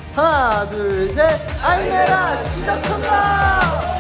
하나 둘 셋 알메라 시작한다.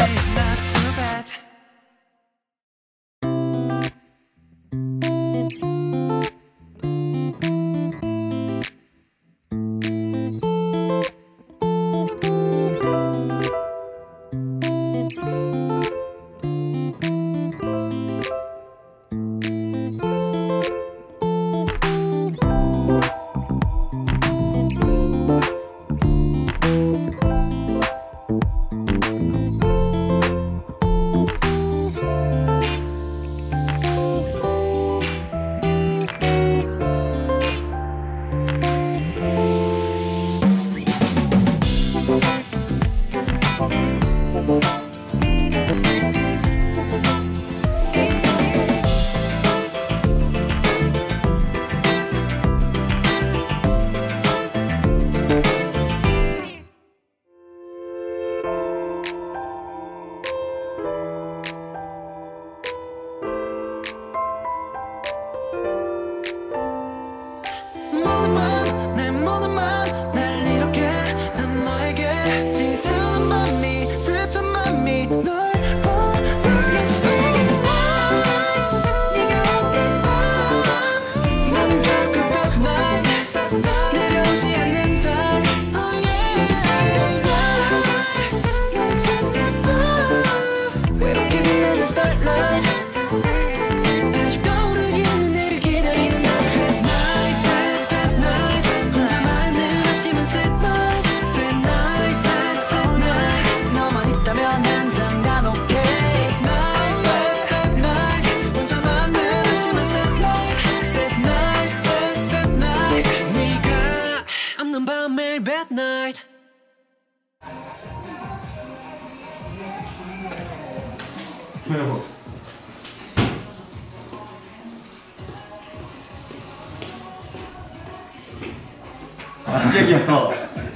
진짜 귀여워.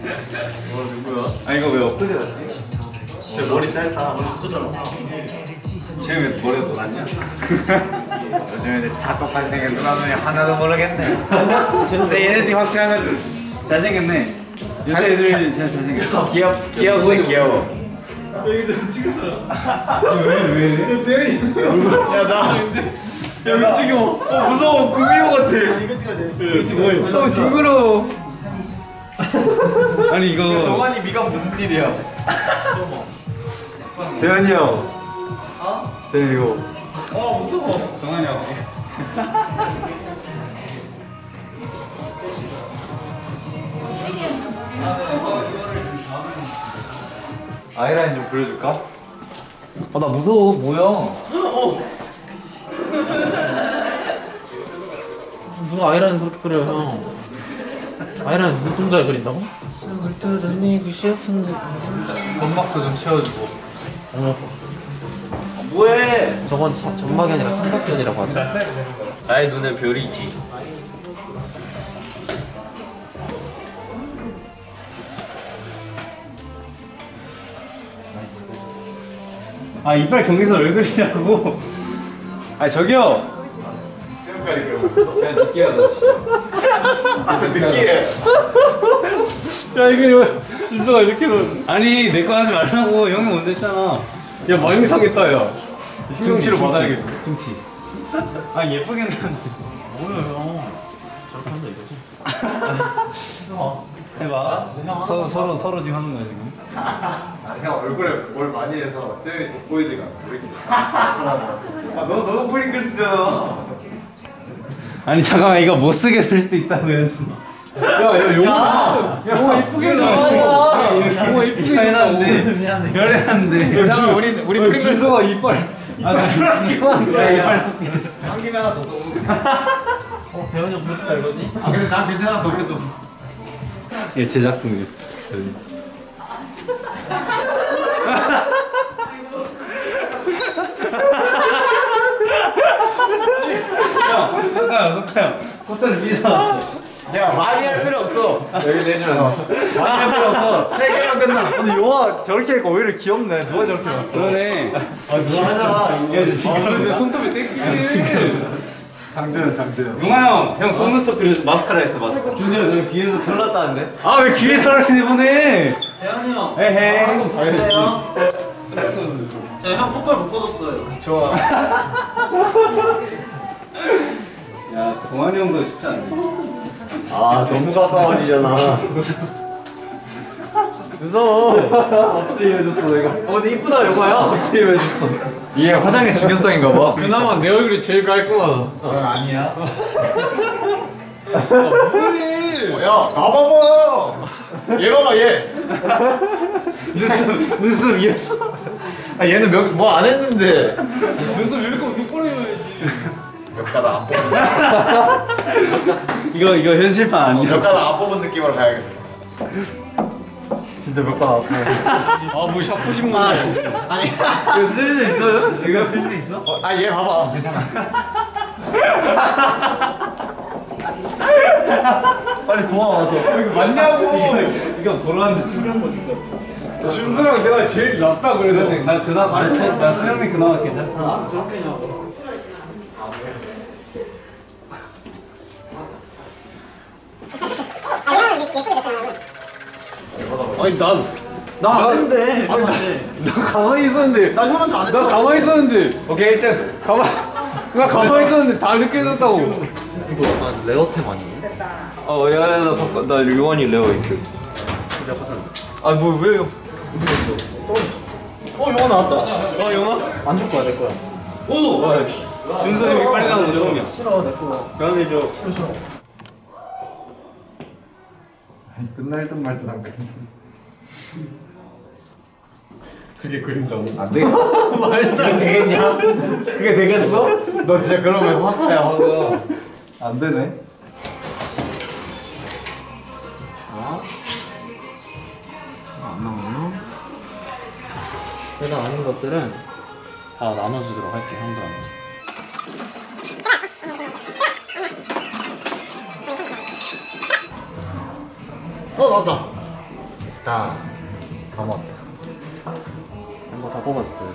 누구야? 아 이거 왜 엊그제 봤지? 저 머리 짧다. 쟤왜 머리가 또 났냐? 요즘에 다 똑같이 생긴 누나들이 하나도 모르겠네. 근데 얘네들이 확실하면 잘생겼네. 요새 애들 진짜 잘생겼어. 귀여워. 이거 좀 찍었어. 왜? 야 나. 야 이거 지금 무서워. 구미호 같아. 이거 찍어야 돼. 이거 찍어야 돼. 징그러워. 아니 이거 동환이 미가 무슨 일이야? 대현이 형. 어? 네 이거. 무서워. 동환이 형. 아이라인 좀 그려줄까? 나 무서워. 뭐야? 누가 아이라인 그렇게 그려요 형. 아이라인 눈동자에 그린다고? 다니고 싶은데 점막도 좀 채워주고. 뭐해? 저건 점막이 아니라 삼각견이라고 하죠. 나의 눈에 별이지. 아 이빨 경계선 왜 그리냐고. 아 저기요. 그냥 느끼하다 진짜. 진짜 느끼해. 야 이게 준서가 이렇게 아니 내 거 하지 말라고. 형이 먼저 했잖아. 야 많이 상했다 야. 중치로 받아야겠어. 중치. 아 예쁘긴 한데. 뭐야 형. 저렇게 한다 이거지. 해봐. 서로 지금 하는 거야 지금. 형 얼굴에 뭘 많이 해서 쌤이 돋보이지가 않아. 너도 프링글스잖아. 아니 잠깐만 이거 못 쓰게 될 수도 있다고 해야지. 야 용어 이쁘게 해놨어. 용어 이쁘게 해놨는데 별에 해놨는데. 우리 프링글스가 이빨 야 이빨 쏟게 했어. 한 김에 하나 더 써. 대현이 형 그렸다 이거지? 아 근데 난 괜찮아 더 그래도. 얘 제 작품이야. 석가야 코트를 삐져놨어. 야 많이 할 필요 없어. 여기 내주면 많이 할 필요 없어. 3개만 끝나. 근데 용화 저렇게 하니까 오히려 귀엽네. 누가 저렇게 해놨어? 그러네. 누가 하자. 야 지금 근데 손톱이 땡기네. 용아 형 속눈썹 그려서 마스카라 했어 마스카라. 준수야 너 귀에서 털났다는데? 아 왜 귀에 털을 이번에? 대현이 형. 에헤. 방금 다 했지. 제가 형 포털 묶어줬어요. 좋아. 야 동환이 형도 쉽지 않네. 아 너무 가까워지잖아. 무서워. 어떻게 이해해줬어 내가? 근데 이쁘다 영화야. 어떻게 이해해줬어? 이게 화장의 중요성인가 봐. 그나마 내 얼굴이 제일 깔끔하다. 아니야. 뭐해? 야 나봐봐. 얘 봐봐 얘. 눈썹 이었어. 아 얘는 뭐 안 했는데. 눈썹 이렇게 똑바로 해야지. 몇 가닥 안 뽑은. 이거 현실판 아니야? 몇 가닥 안 뽑은 느낌으로 가야겠어. 진짜 몇 가닥 안 뽑은. 아뭐 샤프신 분이 아니. 이거 쓸 수 있어요? 이거 쓸 수 있어? 아 얘 봐봐. 괜찮아. 빨리 도와와서. 이거 맞냐고? 이거 돌아왔는데 친구한 거 진짜. 준수랑 내가 제일 낫다 그래도. 나 그나마 말했지. 나 수영이 그나마 괜찮다. 저렇게 냐고. 아니 나 안 했는데. 나 가만히 있었는데. 나 형한테 안 나 했다. 가만히 있었는데. 오케이 1등. 나 가만히 있었는데 다 이렇게 해줬다고. 이거 약간 레어템 아니에요? 야야 나 요한이 레어 있어. 아뭐 왜요? 영화 나왔다. 영화? 안 줄 거야 내 거야. 오! 준서 형이 빨리 가는 거 처음이야. 싫어 내 거. 그런데 저 끝날 듯 말 듯 안 끝. 되게 그린다고. 안 돼. 말도 안 되겠냐? 그게 되겠어? 너 진짜 그러면 화가야 화가. 안 되네. 안 나오네요. 내가 아닌 것들은 다 나눠주도록 할게 형들한테. 나왔다. 다 모았다. 이거 다 뽑았어요.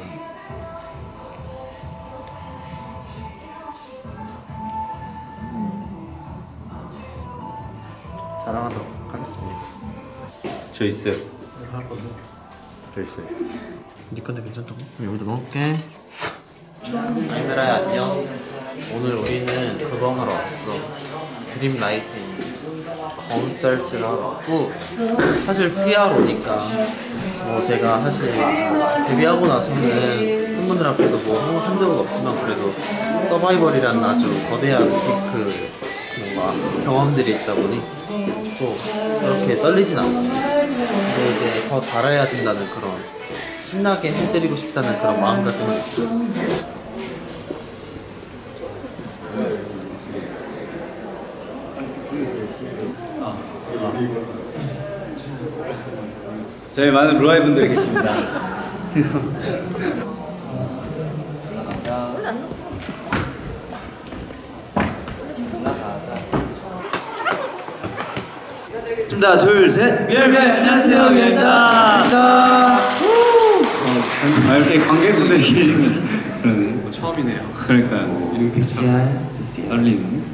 자랑하도록 하겠습니다. 저 있어요. 할 건데. 저 있어요. 네 건데 괜찮다고? 그럼 여기다 넣을게. 아이메라야 안녕. 오늘 우리는 그거 하러 왔어. 드림 라이징 콘서트를 하러 왔고, 사실 PR오니까 뭐 제가 사실 데뷔하고 나서는 팬분들 앞에서 뭐 한 적은 없지만 그래도 서바이벌이라는 아주 거대한 빅 뭔가 경험들이 있다 보니 또 그렇게 떨리진 않습니다. 근데 이제 더 잘해야 된다는 그런 신나게 해드리고 싶다는 그런 마음가짐을 있고. 저희 많은 루아이 분들이 계십니다. 하나 둘 셋. 미열미열 안녕하세요 미열입니다. 이렇게 관객분들이 계시는 그러네. 처음이네요. 그러니까 이렇게 떨리는.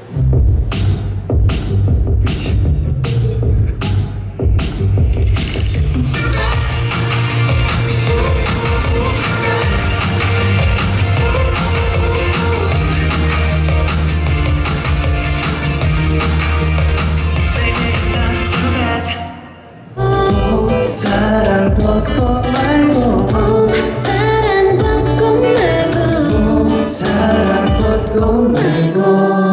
사랑 벚꽃 말고 사랑 벚꽃 말고 사랑 벚꽃 말고.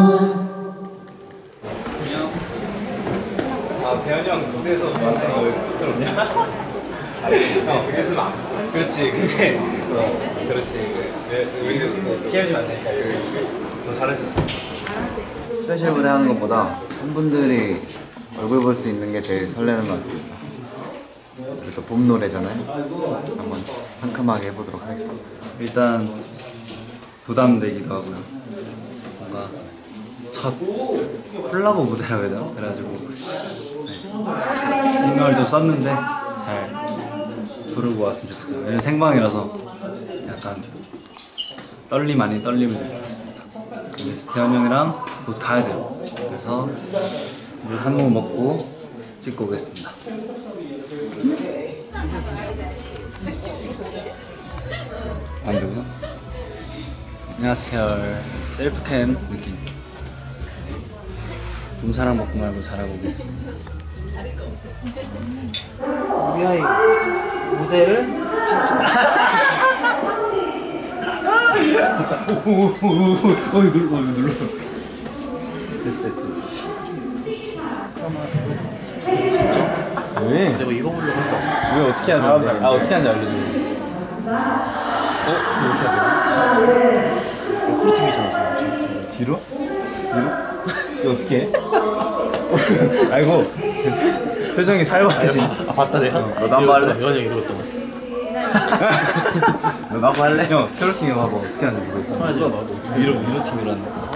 아 대현이 형 무대에서 만나는 거왜 부끄럽냐? 그게 쓰면 안 돼. 그렇지. 근데 그렇지. 우리는 피하지면 안 되니까 더 잘할 수 있어. 스페셜 무대 하는 것보다 팬분들이 얼굴 볼 수 있는 게 제일 설레는 것 같습니다. 그리고 또 봄 노래잖아요. 한번 상큼하게 해보도록 하겠습니다. 일단 부담되기도 하고요. 뭔가 첫 콜라보 무대라고 해야 되나? 그래가지고 신경을 좀 썼는데 잘 부르고 왔으면 좋겠어요. 왜냐면 생방이라서 약간 떨림 아닌 떨림을 느끼고 있습니다. 그래서 태현 형이랑 곧 가야 돼요. 그래서 물 한 모금 먹고 찍고 오겠습니다. 안 되구나. 안녕하세요. 셀프캠 느낌. 봄사랑 먹고 말고 잘하고 오겠습니다. 우리 아이 무대를 눌러. 됐어. 왜? 내가 이거 보려고 했다. 왜 어떻게 하는데? 어떻게 하는지 알려줘. 이렇게 해야 되나? 프로팀이잖아 지금. 뒤로? 이거 어떻게 해? 아이고 표정이 살벌하시. 봤다 내가. 너도 한번 할래? 이건 이러고 있던 너도 한번 할래? 형 트로팅 해봐봐. 어떻게 하는지 모르겠어. 이런 팀이라는 거.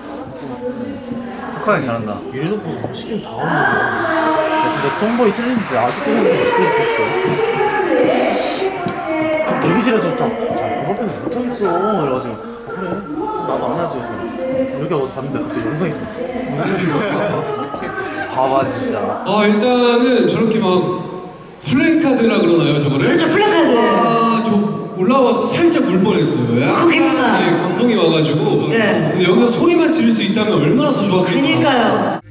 석환이 잘한다. 이래놓고 멋있긴 다 없는 거야. 진짜 톰보이 챌린지 때 아직도 생각해 싶었어. 대기실에서 잘 그거밖에 못하겠어. 그래가지고 그래 나 만나지. 여기 와서 봤는데 갑자기 영상 있어. 봐봐 진짜. 일단은 저렇게 막 플랜카드라 그러나요, 저거를? 그렇죠, 플래카드. 저 올라와서 살짝 울 뻔했어요. 약간 그러니까. 감동이 와가지고. 네. 근데 여기서 소리만 지를 수 있다면 얼마나 더 좋았을까. 그니까요.